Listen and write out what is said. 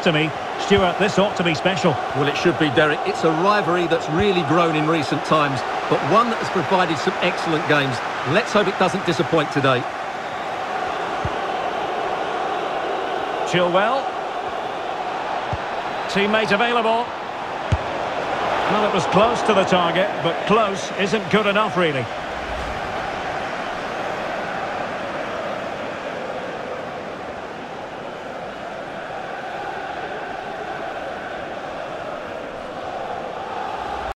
to me. Stuart, this ought to be special. Well, it should be, Derek. It's a rivalry that's really grown in recent times, but one that has provided some excellent games. Let's hope it doesn't disappoint today. Chilwell. Teammate available. Well, it was close to the target, but close isn't good enough, really.